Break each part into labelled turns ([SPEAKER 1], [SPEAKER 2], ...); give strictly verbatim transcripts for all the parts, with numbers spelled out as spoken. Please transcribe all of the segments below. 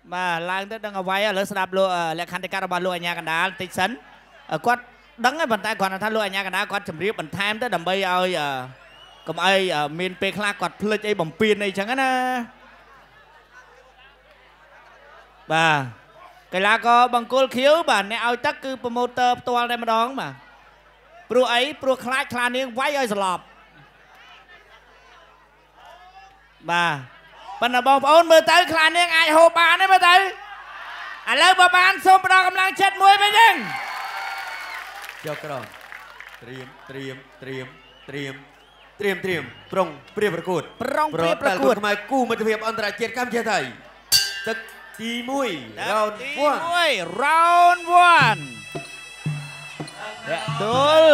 [SPEAKER 1] mà lang tới đang ở vay lỡ sập lụa lại khăn tay cá bà lụa nhàกันđá tịt sấn quát đắng cái bàn tay còn là than lụa nhàกันđá quát chấm riết bàn tham tới đầm bay ơi cầm ai miền pe khla quát phơi ấy bầm pin này chẳng á bà cái lá có bằng côn khiếu bà nè ao tắc cứ promoter toa đây mà đón mà pro ấy pro khla khla niên váy ơi sọp bà bạn là bom ôn mưa tới khla niên ai hồ bà đấy mưa tới à lâu bà bạn xôm bà đoกำลัง chết muối mấy đừng
[SPEAKER 2] cho cái đó เตรียมเตรียมเตรียมเตรียมเตรียมเตรียมปรองเปรียบประกวด
[SPEAKER 1] ปรองเปรียบประกวด
[SPEAKER 2] ทำไมกู้มาเทียบอันตรายเจ็ดข้ามเชียไทยตึกตีมุ้ยเราว้วน
[SPEAKER 1] round one ตุล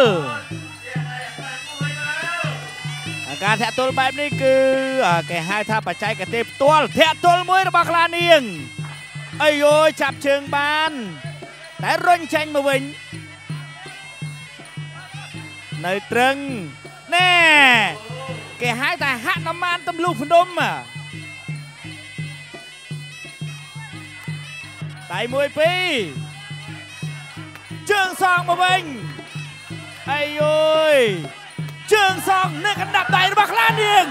[SPEAKER 1] การแทะตุลแบบนี้คือแกให้ท่าปัจจัยแกเต็มตัวแทะตุลมุ้ยระบาคลาเนียงไอ้โยจับเชิงบานแต่ร่นเชงมาวิ่งในตรึงแน่แกให้แต่หักน้ำมันตำลูกพนมอ่ะไต่มวยปีเชิงซองมาวิ่งไอ้โยเชิงซองเนื้อกันดับไต่ระบาคลาเนียง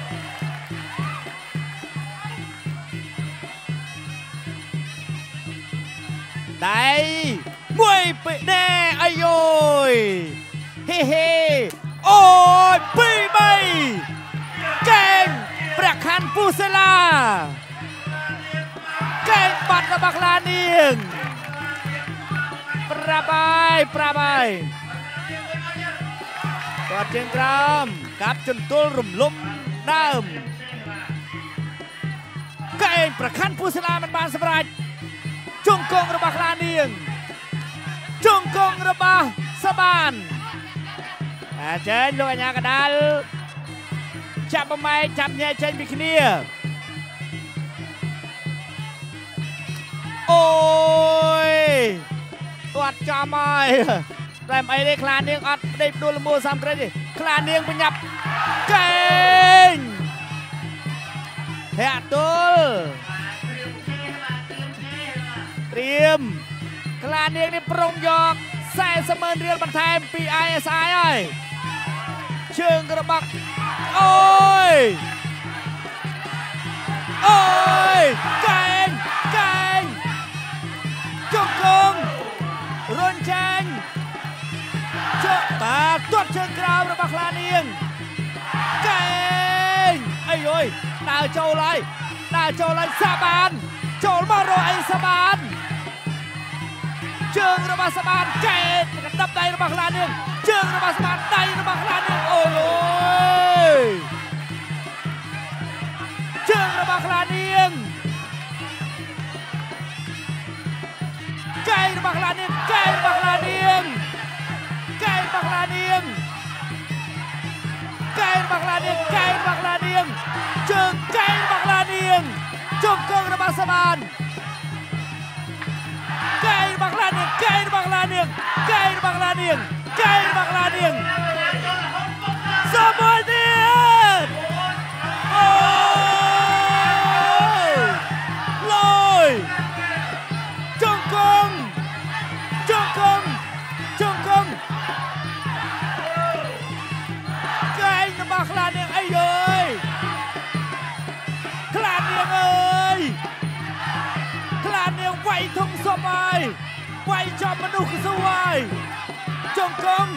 [SPEAKER 1] ไต่มวยปีแน่ไอ้โยเฮ้เฮ้โอ้ยปีใบเก่งประคันปูเซลาเก่งบัตรระบักลาเนียงประบายประบายกอดเชียงกรามกับจนตัวรุ่มลุ่มน้ำเก่งประคันปูเซลามันบานสบายจงกงระบักลาเนียงจงกงระบาสบานเชิญลูกอัญญากระดาลจับไม้จับเนี่ยเชิญบิคเนียโอ้ยตัวจอมอยแต่ไม่ได้คลานเนียงอัดได้ดูลมูสามกระดิคลานเนียงเป็นยับเก่งแทะตุลเตรียมคลานเนียงนี่ปรงยอกแซ่เสมอเรียนบันเทมปีไอเอสไอไอเชิงกระบักโอ้ยโอ้ยเก่งเก่งจงกงรุนแรงเจ้าตาตัวเชิงกราวระบักลาเนียงเก่งไอ้โอ้ยดาวโจไลดาวโจไลสบานโจลมาโรไอสบานเชิงระบาสบานเก่งกันดับไดระบักลาเนียงเชิงระบาสบานไดระบักลาเนียงโอ้ยเชิงระบักลาเนียงเก่งระบักลาเนียงเก่งระบักลาเนียงเก่งระบักลาเนียงเก่งระบักลาเนียงเก่งระบักลาเนียงเชิงเก่งระบักลาเนียงจงกงระบาสบานเก่งบักลาเนียงเก่งบักลาเนียงเก่งบักลาเนียงเก่งบักลาเนียงสมบูรณ์ดีโอ้ยลอยจงกงจงกงจงกงเก่งบักลาเนียงไอ้เย้ยคลาเนียงเอ้ยคลาเนียงไหวทงสบายไหวจอมมนุษย์สวายจงกง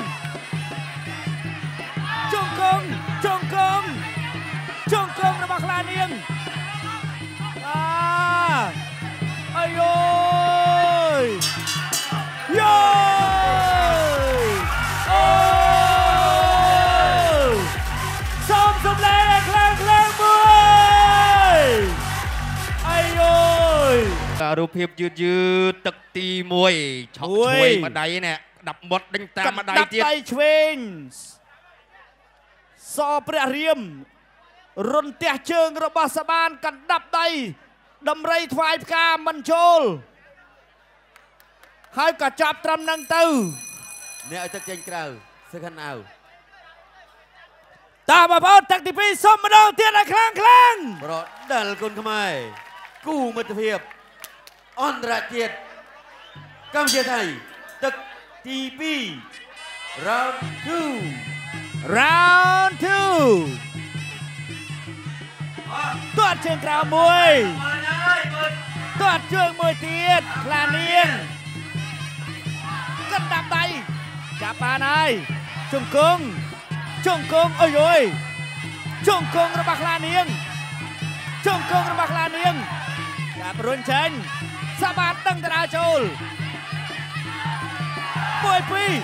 [SPEAKER 1] จงกงจงกงจงกงระบักลาเนียงอ่าไอ้โยยโยยโอ้สมสมเลยแคลงแคลงมวยไอ้โยย
[SPEAKER 2] รูปเพียบยืดยืดตึกตีมวยช็อกช่วยมาได้เนี่ยดับหมดดึงตามมาได้
[SPEAKER 1] ดับไตชเวงสอเปรียเรียมรุนเตียเชิงระบาสบานกันดับไตดำไรทวายกามันโจลให้กระจับตรำนังตื้อ
[SPEAKER 2] เนี่ยเอาตะเกียงกล่าวสักขันเอา
[SPEAKER 1] ตามาพอตักที่พี่ส้มมาดองเตี้ยนครั้งครั้ง
[SPEAKER 2] เพราะดัลคนขมายกู้มาเทียบអន្តរជាតិកម្ពុជាថៃទឹកទីពីរ round two
[SPEAKER 1] round two ទាត់ជើងក្រៅមួយទាត់ជើងមួយទៀតខ្លានាងកាន់ដាប់ដៃចាប់បានហើយជង្គង់ជង្គង់អុយអុយជង្គង់របស់ខ្លានាងជង្គង់របស់ខ្លានាងចាប់រុញចេញសបាតដឹងតារាចូលមួយពីរ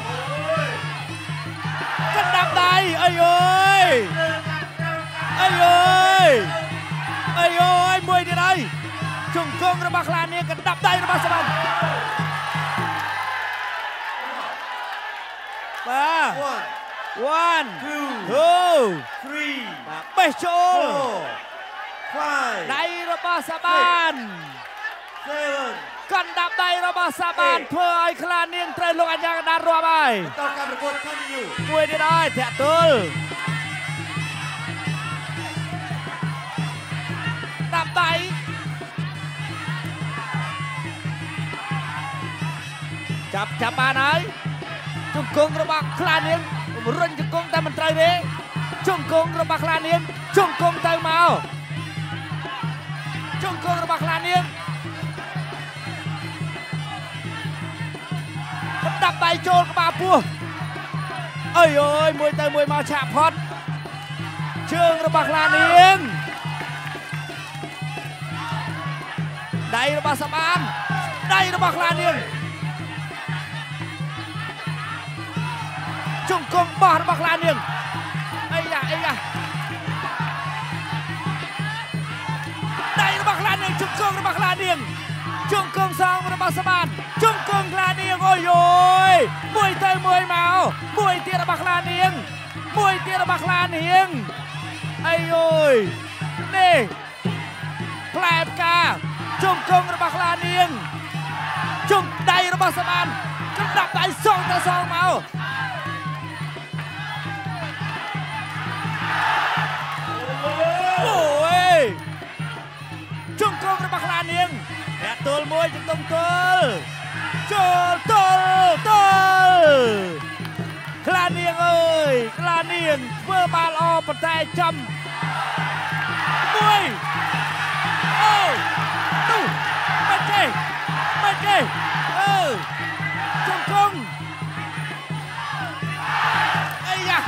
[SPEAKER 1] កាន់ដាប់ដៃអុយអុយអុយអុយអុយអុយមួយទៀតហើយជង្គង់របស់ខ្លានាងកាន់ដាប់ដៃរបស់សបាតបាទ one two
[SPEAKER 2] three
[SPEAKER 1] បេះចូល
[SPEAKER 2] five
[SPEAKER 1] ដៃរបស់សាបានកាន់ដាប់ដៃរបស់សាបានធ្វើឲ្យខ្លានាងត្រូវលោកអញ្ញាកណ្ដាលរាប់ហើយ
[SPEAKER 2] តការប្រកួត continue
[SPEAKER 1] មួយទៀតហើយធាក់ទល់ដាប់ដៃចាប់ចាប់បានហើយជង្គង់របស់ខ្លានាងរុញជង្គង់តែមិនត្រូវទេជង្គង់របស់ខ្លានាងជង្គង់ទៅមកជង្គង់របស់ខ្លានាងដាប់ដៃចូលក្បាលពោះអើយអើយមួយទៅមួយមកឆាក់ផុតជើងរបស់ខ្លានាងដៃរបស់សបានដៃរបស់ខ្លានាងជង្គង់បោះរបស់ខ្លានាងអីយ៉ាអីយ៉ាដៃរបស់ខ្លានាងជង្គង់របស់ខ្លានាងជង្គង់សងរបស់សបានជង្គង់ខ្លានាងអូយអូយមួយទៅមួយមកមួយទៀតរបស់ខ្លានាងមួយទៀតរបស់ខ្លានាងអីអូយនេះផ្លែផ្កាជង្គង់របស់ខ្លានាងជង្គដៃរបស់សបានកាន់ដាប់ដៃសងទៅសងមកអូយជង្គង់របស់ខ្លានាងអ្នកទល់មួយជង្គង់ទល់ចូលទល់ទល់ខ្លានាងអើយខ្លានាងធ្វើបាល់ល្អប៉ុន្តែចំមួយអូនោះមិនទេមិនទេអឺជង្គង់អីយ៉ា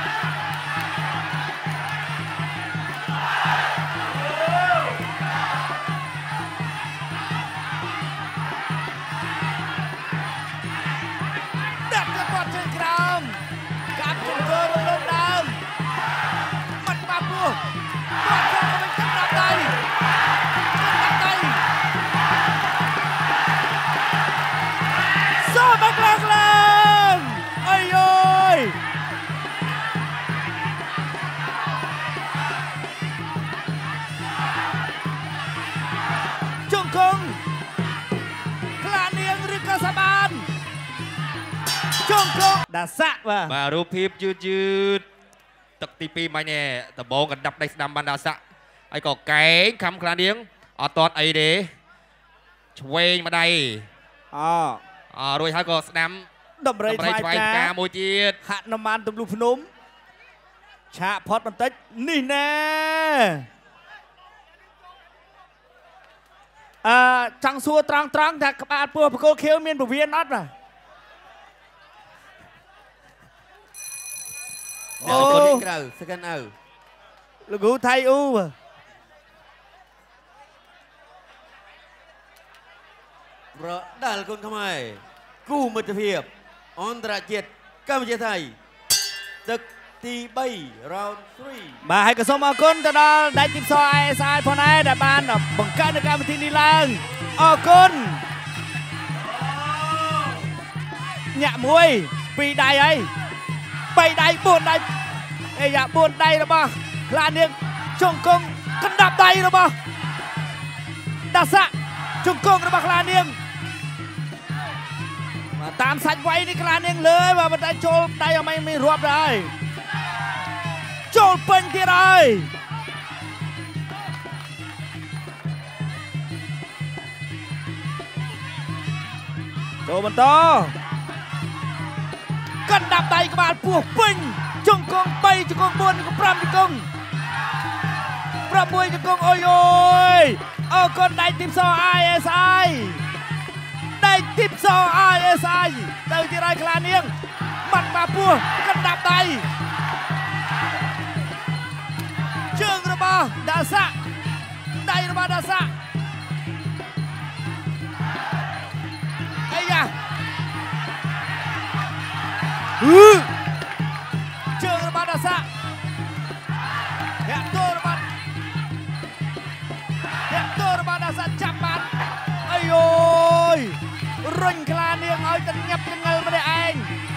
[SPEAKER 1] ដាសាក់បាទ
[SPEAKER 3] បាទរូបភាពយឺតយឺតទឹកទីពីរមិញនេះដបងកណ្ដាប់ដៃស្ដាំបានដាសាក់ហើយក៏កែងខំខ្លានាងអត់តតអីទេឆ្វេងម្ដាយ
[SPEAKER 1] អូ
[SPEAKER 3] អរួចហើយក៏ស្ដាំ
[SPEAKER 1] ដំរីថ្វាយផ្កា
[SPEAKER 3] មួយទៀត
[SPEAKER 1] ហនុមានទម្លុះភ្នំឆាកផុតបន្តិចនេះណែអឺចង់សួរត្រង់ត្រង់ថាក្បាលពោះបកគោខៀវមានពវៀនអត់ណា
[SPEAKER 2] អូក្រៅសកិនអៅ
[SPEAKER 1] លោកគ្រូថៃអ៊ូ
[SPEAKER 2] ប្រដាល់គុនខ្មែរគូមិត្តភាពអន្តរជាតិកម្ពុជាថៃទឹកទីបី round three
[SPEAKER 1] បាទហើយក៏សូមអរគុណទៅដល់ដៃទីផ្សារ អេ អេស អាយ ផងដែរដែលបានបង្កើតនៅកម្មវិធីនេះឡើងអរគុណញាក់មួយពីរដៃហើយបីដៃបួនដៃអេយ៉ាបួនដៃរបស់ខ្លានាងជង្គង់កណ្ដាប់ដៃរបស់ដាសាក់ជង្គង់របស់ខ្លានាងបាទតាមសាច់វៃនេះខ្លានាងលើបាទប៉ុន្តែចូលដៃអត់មានរាប់ដែរចូលពេញទៀតហើយចូលបន្តកាន់ដាប់ដៃក្បាលពោះពេញជង្គង់បីជង្គង់បួនជង្គង់ប្រាំជង្គង់ប្រាំមួយជង្គង់អូយអូយអរគុណដៃទីមស អាយ អេស អាយ ដៃទីមស អាយ អេស អាយ ទៅទៀតហើយខ្លានាងបាត់បាពោះកាន់ដាប់ដៃជើងរបស់ដាសាដៃរបស់ដាសាអាយ៉ាហឺជើងរបស់ដាសាអ្នកទោរបស់អ្នកទោរបស់ដាសាចាប់បានអីអូយរុញខ្លានាងឲ្យទៅញាប់ចង្អិលម្នាក់ឯង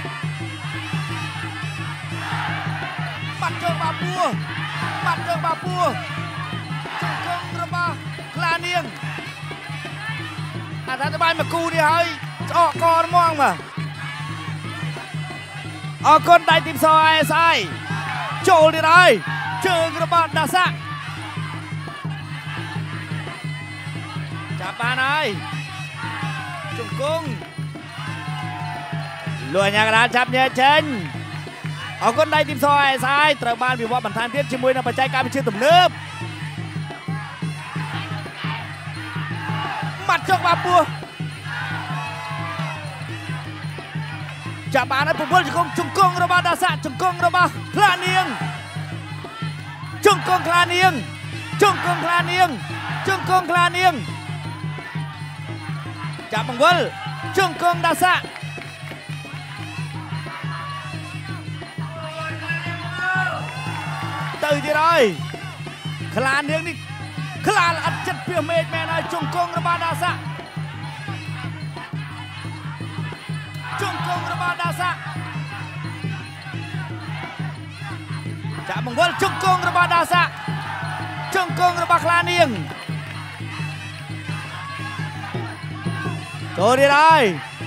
[SPEAKER 1] បាត់ជើងបាពោះបាត់ជើងបាពោះជង្គង់របស់ខ្លានាងអត្ថាធិប្បាយមកគូនេះហើយច្អកកហ្មងបាទអរគុណដៃទីមស អាយ អេស អាយ ចូលទៀតហើយជើងរបស់ដាសាចាប់បានហើយជង្គង់លួយញ៉ាកដាលចាប់ញែកចេញអរគុណដៃទីមស អាយ អេស អាយ ត្រូវបានវិវត្តបន្ថែមទៀតជាមួយនឹងបច្ចេកវិទ្យាទំនើបបាត់ជើងបាពោះចាប់បានហើយពពុលជង្គង់ជង្គង់របស់ដាសាជង្គង់របស់ខ្លានាងជង្គង់ខ្លានាងជង្គង់ខ្លានាងជង្គង់ខ្លានាងចាប់បង្វិលជង្គង់ដាសាទៅទៀតហើយខ្លានាងនេះខ្លាអត់ចិត្តពីមេឃមែនហើយជង្គង់របស់ដាសាជង្គង់របស់ដាសាចាក់បង្វិលជង្គង់របស់ដាសាជង្គង់របស់ខ្លានាងចូលទៀតហើយ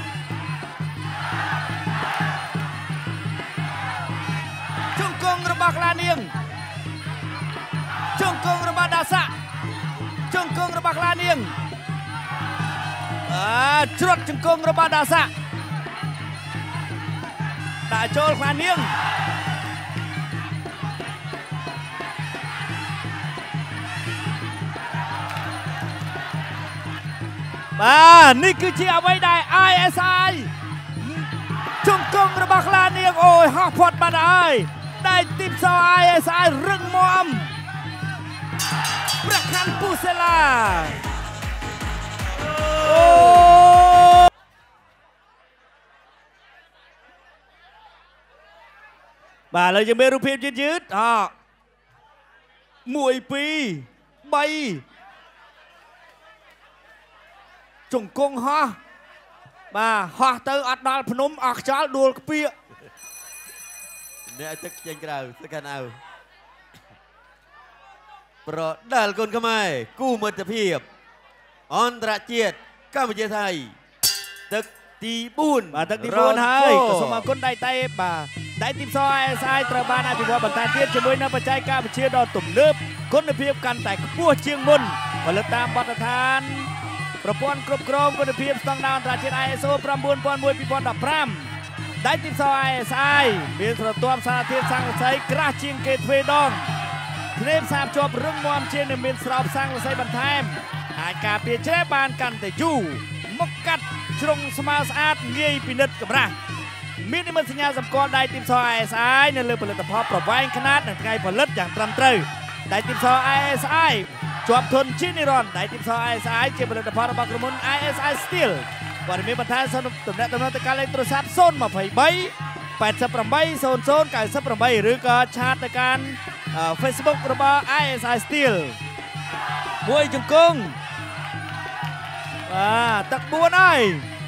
[SPEAKER 1] ជង្គង់របស់ខ្លានាងជង្គង់របស់ដាសាជង្គង់របស់ខ្លានាងអើច្រត់ជង្គង់របស់ដាសាដាក់ចូលខ្លានាងបាទនេះគឺជាអ្វីដែល អាយ អេស អាយ ជង្គង់របស់ខ្លានាងអូយហោះផុតបាត់ហើយដៃទីមស អាយ អេស អាយ រឹងមាំប្រខាន់ពុសេឡាអូបាទឥឡូវយើងមានរូបភាពយឺតយឺតអមួយពីរបីជង្គង់ហោះបាទហោះទៅអត់ដល់ភ្នំអស់ខ្យល់ដួលក្ពៀក
[SPEAKER 2] អ្នកទឹកចេញក្រៅសកានអៅប្រដាល់គុនខ្មែរគូមិត្តភាពអន្តរជាតិកម្ពុជាថៃទឹកទីបួន
[SPEAKER 1] បាទទឹកទីបួនហើយក៏សូមអរគុណដៃតេបាទដៃទីមស អាយ អេស អាយ ត្រូវបានអភិវឌ្ឍបន្តទៀតជាមួយនឹងបច្ចេកវិទ្យាដ៏ទំនើបគុណភាពកាន់តែខ្ពស់ជាងមុនផលិតតាមបទដ្ឋានប្រព័ន្ធគ្រប់គ្រងគុណភាពស្តង់ដារអន្តរជាតិ អាយ អេស អូ 9001 2015 ដៃទីមស អាយ អេស អាយ មានស្រទាប់សារធាតុស័ង្កសីក្រាស់ជាងគេទ្វេដងធ្នេបសាបជាប់រឹងមាំជាងនិងមានស្រោបស័ង្កសីបន្ថែមអាចការពារជ្រែបានកាន់តែយូរមុខកាត់ជ្រុងស្មើស្អាតងាយពិនិត្យកម្រាស់មាននិមិត្តសញ្ញាសម្គាល់ដៃទីមស អាយ អេស អាយ នៅលើផលិតផលប្រវែងຂະຫນាតនិងថ្ងៃផលិតយ៉ាងត្រឹមត្រូវដៃទីមស អាយ អេស អាយ ជាប់ធន់ជានិរន្តរ៍ដៃទីមស អាយ អេស អាយ ជាផលិតផលរបស់ក្រុមហ៊ុន អាយ អេស អាយ Steel ព័ត៌មានបន្ថែមសូមទំនាក់ទំនងទៅកាន់លេខទូរស័ព្ទ ศูนย์ ยี่สิบสาม แปด แปด ศูนย์ ศูนย์ เก้า แปด ឬក៏ឆាតទៅកាន់ Facebook របស់ អាយ អេស អាយ Steel មួយជង្គង់បាទទឹកបួនហើយ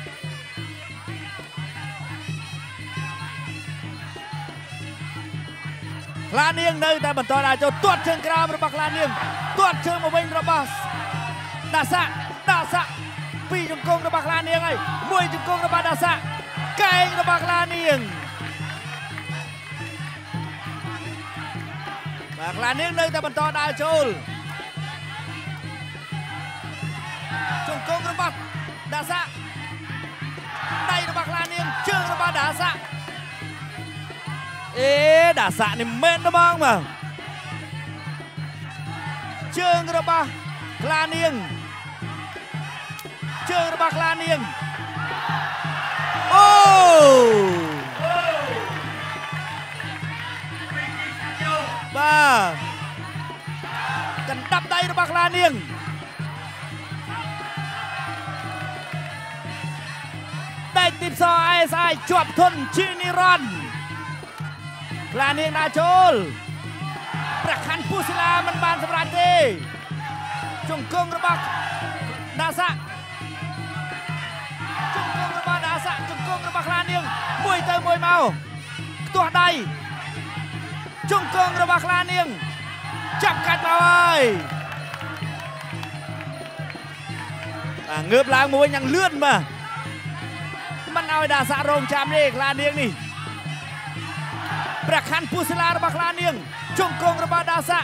[SPEAKER 1] ខ្លានាងនៅតែបន្តដើរចូលទាត់ជើងក្រោមរបស់ខ្លានាងទាត់ជើងមកវិញរបស់ដាសាដាសាពីរជង្គង់របស់ខ្លានាងហើយមួយជង្គង់របស់ដាសាកែងរបស់ខ្លានាងបាទខ្លានាងនៅតែបន្តដើរចូលជង្គង់របស់ដាសាเอ๊ดาสะนี่เม่นนะบ้างมาเชิงระบาคลาเนียงเชิงระบาคลาเนียงโอ้บ้ากันดับได้ระบาคลาเนียงได้ติดซอยไอ้สายจวบทนชินิรันคลาเนียงนาโจลประคันผู้ศิลามันบานสำราญเตจงกงระบาดาสะจงกงระบาดาสะจงกงระบาคลาเนียงมวยเตยมวยเมาตัวใดจงกงระบาคลาเนียงจับกัดมาไว้เงือบล้างมวยยังเลื่อนมามันเอาดาสะโรงจามนี่คลาเนียงนี่ประคันผู้ศิลาระบาคลาเนียงจงกงระบาดาสะ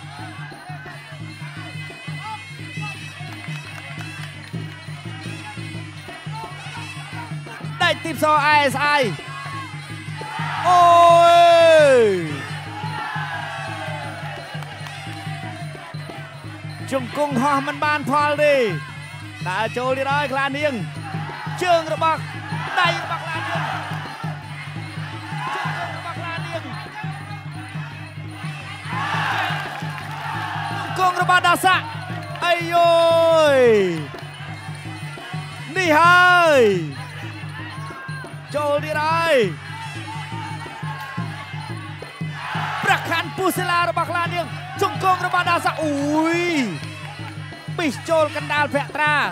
[SPEAKER 1] ได้ติดซอไอเอสไอโอ้ยจงกงหอมันบานพอลดิดาโจลีร้อยคลาเนียงเชิงระบาได้ระบาคลาเนียงจงกงระบาคลาเนียงจงกงระบาดาสะไอ้โยยนี่ไฮโจลีไรประคันปูศิลาระบาคลาเนียงจงกงระบาดาสะอุ้ยปิชโจลกันดาลแพตรา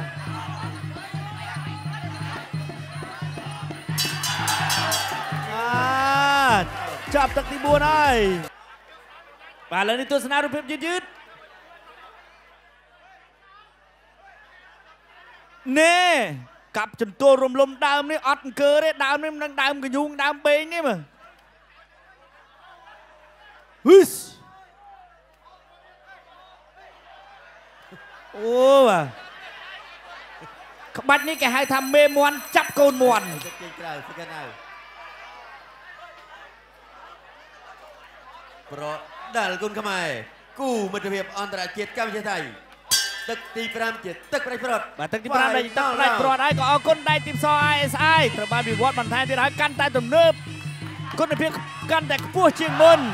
[SPEAKER 1] จับตักตีบัวได้ป่าแล้วนี่ตัวสนารูปเพียบยืดเน่กับจนตัวรวมลมดาวนี่อดเกอร์ดาวนี่มันดาวมันยุงดาวเบงนี่มั้งฮึสโอ้ว่ะบัดนี้แกให้ทำเมมวนจับโกนมวน
[SPEAKER 2] เพราะดัลกุนขมายกู้มิตรภาพอันตรายเกียรติกัมพูชาไทยตึกตีพรามเกียรติตึกไรพรอด
[SPEAKER 1] บัดตึกตีพรามได้ตึกไรพรอดไอ้ก็เอาคนได้ติมซอไอเอสไอตระบาดวิวัฒน์บันทายที่ร้ายกันแต่ตุ่มเนิบคนในเพียงกันแต่ผู้เชียงมน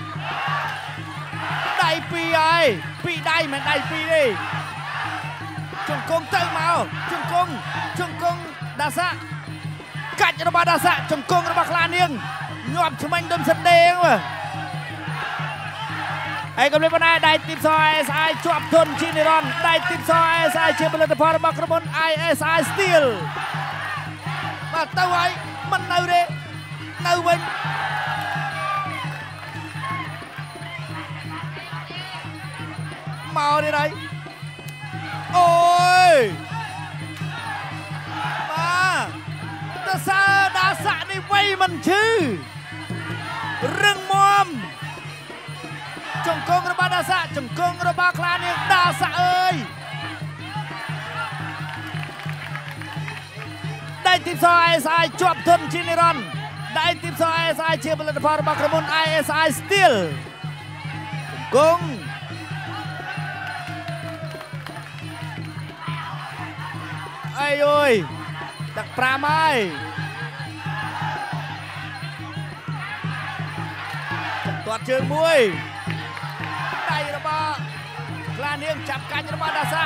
[SPEAKER 1] ได้ปีไอปีได้มันได้ปีดิจงกงเติมมาจงกงจงกงดาสะกัดระบาดาสะจงกงระบาคลาเนียงงอบชมันดมแสดงว่ะไอ้กำลังมาได้ได้ติดซอยไอเอสไอจวบทนชินิรอนได้ติดซอยไอเอสไอเชื่อมเลยพอระบาครบนไอเอสไอสตีลมาเต้าไว้มันเน่าเร่เน่าเว้นเมาได้ไรโอ้ยมาตาซาดาสะในไว้มันชื่อเรื่องมอมจงกงระบาดาสะจงกงระบาคลาเนียงดาสะเอ้ยได้ติดซอยไอเอสไอจวบทนชินิรอนได้ติดซอยไอเอสไอเชียร์บอลพาร์บักรมุนไอเอสไอสตีลจงกงไอ้โอ้ยตักปลาไม้ตัวเชิงมวยได้ระบาคลาเนียงจับกันระบาดาสะ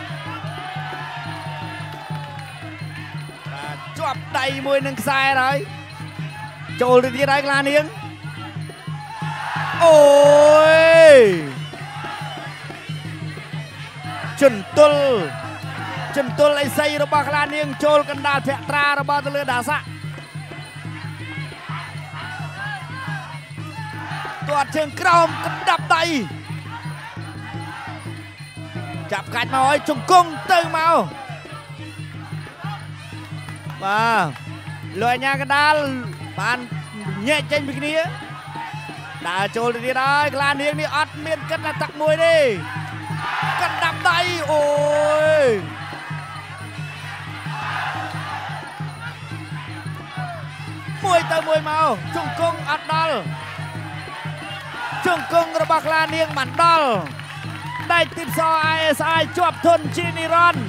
[SPEAKER 1] จวบได้มวยหนึ่งสายเลยโจลที่ได้คลาเนียงโอ้ยจนตุลจนตุลไอไซระบาคลาเนียงโจลกันดาแพตราระบาตะเลือดาสะตัวเชิงกรอมกันดับไตจับกัดมาไอ้จงกงเติมมามาลอยยากันดาลปานแย่เจนบิกนี้ดาโจลดีได้คลาเนียงนี่อัดเมียนกันนะตักมวยดิกันดับไตโอ้ยมวยเติมมวยเมาจงกงอัดดาลជង្គង់របស់ខ្លានាងបានដល់ដៃទីមស ไอ เอส ไอ ជាប់ធនជានិរន្តរ៍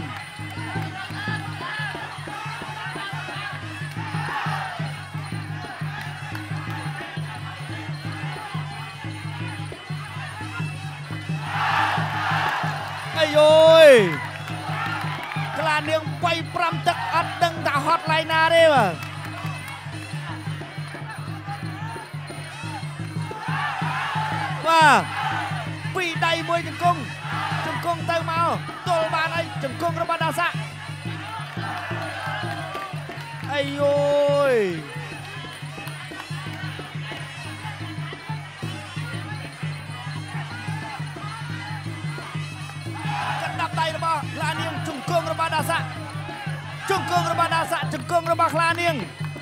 [SPEAKER 1] អាយអូយខ្លានាងបីប្រាំទឹកអត់ដឹងថាហត់ឡៃណាទេបាទបាទពីដៃមួយជង្គង់ជង្គង់ទៅមកទល់បានអីជង្គង់របស់ដាសាអាយអូយកណ្ដាប់ដៃរបស់ខ្លានាងជង្គង់របស់ដាសាជង្គង់របស់ដាសាជង្គង់របស់ខ្លានាង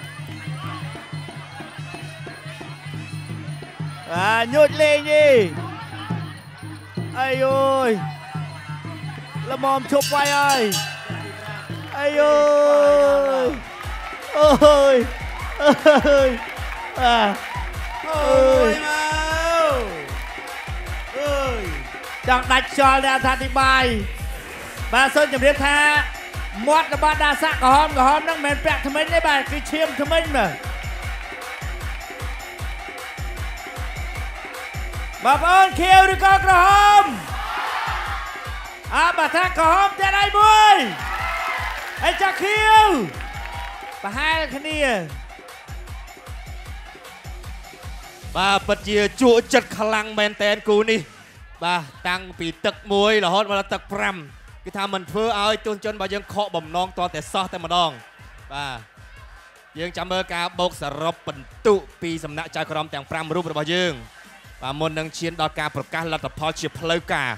[SPEAKER 1] អាញូចលេងទេអាយអូយល្មមឈប់វាយហើយអាយអូយអូយអើយអាអូយមកអើយចង់ដាច់ខ្យល់អ្នកអធិប្បាយបាទសូមជម្រាបថាមាត់របស់ដាសាក្រហមក្រហមហ្នឹងមិនមែនពាក់ថ្មិញទេបាទគឺឈាមថ្មិញបាទបងប្អូនខៀវឬក៏ក្រហមអាបើថាក្រហមតែដៃមួយហើយចាខៀវប្រហែលគ្នា
[SPEAKER 3] បាទពិតជាជក់ចិត្តខ្លាំងមែនតែនគូនេះបាទតាំងពីទឹកមួយរហូតមកដល់ទឹកប្រាំគឺថាមិនធ្វើឲ្យទស្សជនរបស់យើងខកបំណងតតែសោះតែម្ដងបាទយើងចាំមើលការបូកសរុបបន្ទុពីសំណាក់ចៅក្រមទាំងប្រាំរូបរបស់យើងបាទមុននឹងឈានដល់ការប្រកាសលទ្ធផលជាផ្លូវការ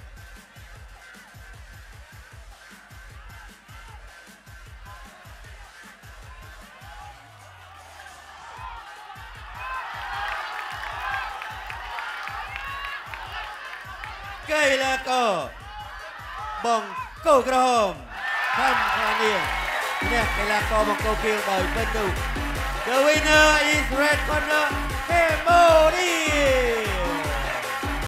[SPEAKER 2] កីឡាករបងកូក្រហមខំខានាងអ្នកកីឡាករបង្គោលពីដោយបិទទូ The winner is Red Corner Cambodia